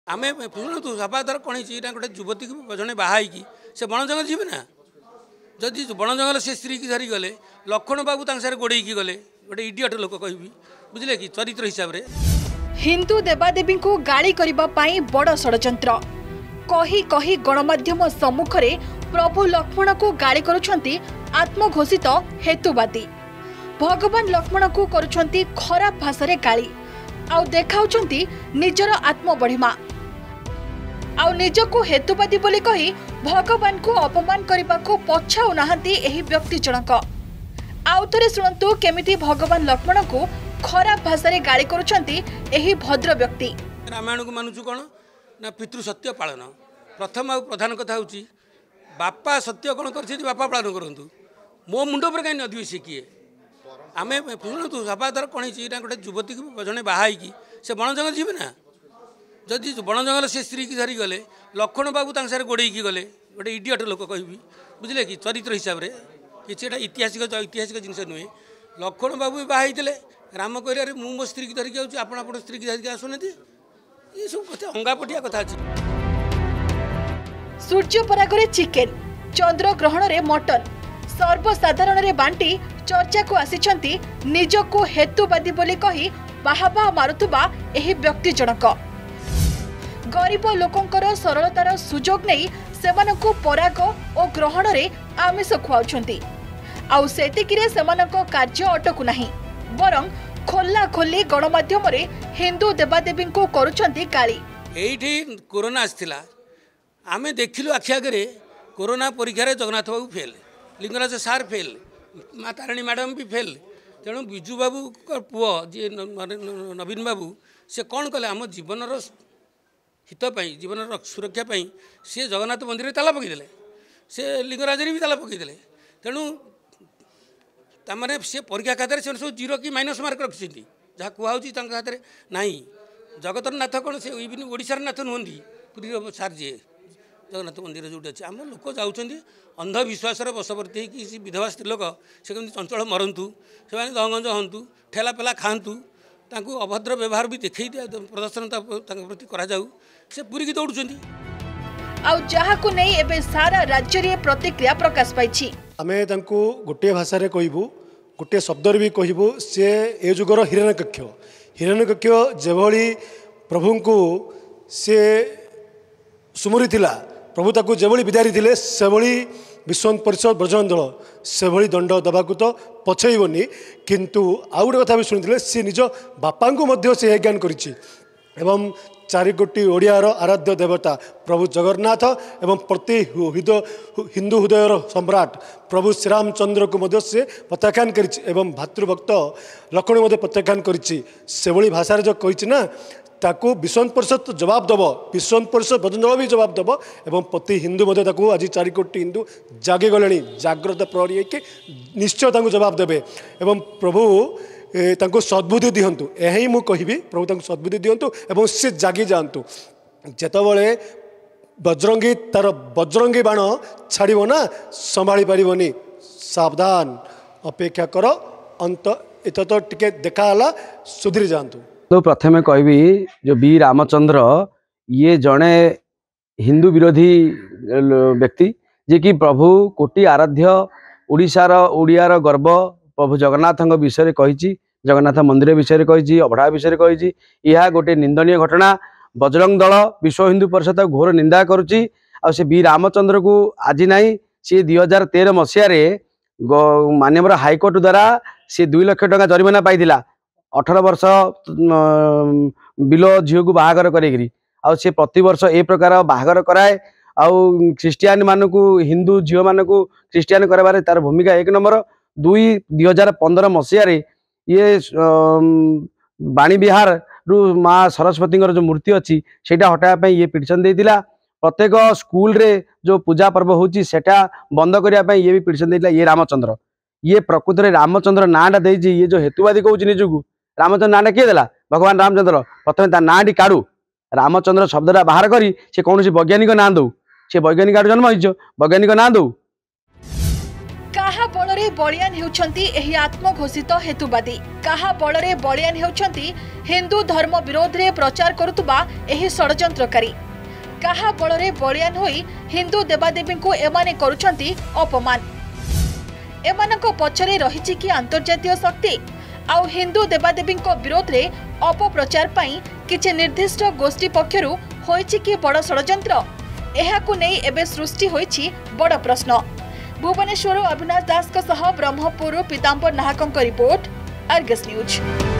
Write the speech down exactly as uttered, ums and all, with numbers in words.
आम शुणु सफाधर कौन गोटे युवती को जड़े बाहर से बण जंगल जी ना जदि बण जंगल से स्त्री की धरी गले लक्ष्मण बाबू सारे गोड़े गले गोटे इडियट लोक कह बुझे कि चरित्र हिसाब से हिंदू देवादेवी को गाड़ी करने बड़ षड्यंत्र कही कही गणमाध्यम सम्मुख में प्रभु लक्ष्मण को गाड़ी करुछंती आत्मघोषित हेतुवादी भगवान लक्ष्मण को करुछंती खराब भाषा गाड़ी आउ देखाउछंती निजर आत्मबढ़िमा आउ निजको हेतुवादी बोली कही भगवान को अपमान करने को पछाऊ नाहंती एही व्यक्ति जनक आउ थरे सुनंतु केमिति भगवान लक्ष्मण को खराब भाषा गाड़ी करुछंती एही भद्र व्यक्ति। रामायण को मानुछु कौन ना पितृ सत्य पालन प्रथम आ प्रधान कथा हूँ बापा सत्य कौन कर बापा पालन करूँ मो मुंड पर कहीं नदी सी किए आम शुणु सफाधर कौन गोटे युवती को जड़े बाहर से बण जंगल जी ना जदि बण जंगल से स्त्री की धरी गले लक्ष्मण बाबू सारे गोड़े गले गोटे इडियट लोक कह बुझे कि चरित्र हिसाब से किसी ऐतिहासिक ऐतिहासिक जिनस नुहे लक्ष्मण बाबू बाहर राम कह मु मो स्त्री की धरिकी आऊँ आपण आप स्त्री की धरिकी आसुना ये सब कथा अंगापटिया कथा अच्छी। सूर्य परागरे चिकेन चंद्र ग्रहण रे मटन सर्वसाधारण रे बांटी चर्चा को आसीचंती निजको हेतुवादी बोली कही बाहाबा मारुथुबा एही व्यक्ति जनक गरीब लोकंकर सरलतार सुजोग नहीं सेमानकु पराग और ग्रहण रे आमिष खुआउछंती आउ सेतिकिरे सेमानक कार्य अटकु नाही बरं खोला खोली गणमाध्यम रे हिंदू देवादेवी को करुछंती गाली एठी कोरोना आस्थिला आमे देखिलु आखि आगे कोरोना परीक्षा रे जगन्नाथ बाबू फेल लिंगराज सार फेल माँ तारिणी मैडम भी फेल तेणु विजु बाबू पुओ जी नवीन बाबू से कौन कले आम जीवन हितपाई जीवन सुरक्षा सी जगन्नाथ मंदिर में ताला पकईदे से लिंगराज भी ताला पकईदे तेणु तमें सी परीक्षा खातर से सब जीरो कि माइनस मार्क रखिंट जहाँ कहुच्छी हाथ में ना जगतर नाथ कौन से इवन ओडार नाथ नुहति पुरी सार जी जगन्नाथ मंदिर जो अच्छे आम लोक जाऊँच अंधविश्वास बशवर्ती होगी विधवा स्त्री लोक से कमी चंचल मरतु से दहगंज हूँ ठेला पेला खातु अभद्र व्यवहार भी देखई प्रदर्शन प्रति कराऊ से पूरी की दौड़ुंट आउ नहीं एबे सारा राज्य रे प्रतिक्रिया प्रकाश पाई आमे तांको गोटे भाषा रे कहबू गोटे शब्द भी कहबू से ए जुगर हिरण्यकक्ष हिरण्यकक्ष जेभली प्रभु को से सुमरी थिला प्रभु ताकू जेभली विदारी थिले सेभली विश्व परिषद ब्रजन दल से दंड देवाक तो पछईबनी किंतु आउ गोटे कथा भी शुणी सी निज बापा को से ज्ञान करिछि एवं चारि कोटी ओडियार आराध्य देवता प्रभु जगन्नाथ एवं प्रति हिंदू हृदयर सम्राट प्रभु श्रीरामचंद्र को मध्य से प्रत्याख्यान करिछि एवं भातृभक्त लक्ष्मण मध्य प्रत्याख्यान करिछि सेभली भाषा जो कहिछि ना ताकू विश्व परिषद जवाब दब विश्व परिषद भजन भी जवाब दब एवं प्रति हिंदू मध्य ताकू आज चार कोटी हिंदू जागी गले जाग्रत प्रहरी कि निश्चय ताकू जवाब देवे एवं प्रभु तांको सद्बुद्धि दिंतु यही मु कहि प्रभु तांको सद्बुद्धि दिंतु एवं से जागी जातु जेतबले बजरंगी तार बजरंगी बाण छाड़ब ना संभाली पारबनी सावधान अपेक्षा कर अंत इत तो टिके देखाला सुधरी जातु। तो प्रथम कहबी जो बी रामचंद्र ये जड़े हिंदू विरोधी व्यक्ति जे कि प्रभु कोटि आराध्य ओडिशार ओडियार गर्व प्रभु जगन्नाथ विषय कही जगन्नाथ मंदिर विषय कही अभड़ा विषय कही यह गोटे निंदनीय घटना बजरंग दल विश्व हिंदू परिषद घोर निंदा करुच्ची आ से बी रामचंद्र को आज ना सी दुई हजार तेरह मसीह माननीय हाईकोर्ट द्वारा सी दुई लक्ष टका जरिमाना पाई अठारह वर्ष बिलो झील को बाहागर करी से प्रति वर्ष ए प्रकार बाहागर कराए आउ ख्रीस्टियान मानक हिंदू झील मानक ख्रीस्टियान करार तार भूमिका एक नंबर दुई दुई हजार पंद्रह मसीह ये बाणी बिहार रु माँ सरस्वती जो मूर्ति अच्छी से हटाया ये पिटिशन देता प्रत्येक स्कूल रे जो पूजा पर्व होची सेटा बंद करने ये भी पिटिशन देता ये रामचंद्र ये प्रकृत में रामचंद्र नाटा दे ये जो हेतुवादी कहूँ निजक रामचंद्र नाटा किए देला भगवान रामचंद्र प्रथम ना टी काढ़ू रामचंद्र शब्दटा बाहर करी से कौन वैज्ञानिक ना दौ से वैज्ञानिक जन्म हो वैज्ञानिक ना दौ काहा बଳରେ बलरे बलियान हेउछंती एही आत्मघोषित हेतुवादी कहा बलरे बलियान हेउछंती हिंदू धर्म विरोध रे प्रचार करुतबा एही षडयंत्रकारी कहा बलरे बलियान होई हिंदू देवादेवी को एमाने करुछंती अपमान एमानक पछरे रहिछि कि अंतर्जातीय शक्ति आउ हिंदू देवादेवी विरोध रे अपप्रचार पाई किछि निर्दिष्ट गोष्ठी पक्षरु होइछि कि बड़ षडयंत्र एहाकु नै एबे सृष्टि होइछि बड़ प्रश्न। भुवनेश्वर अविनाश दास ब्रह्मपुर पीतांबर नाहक रिपोर्ट अर्गस न्यूज।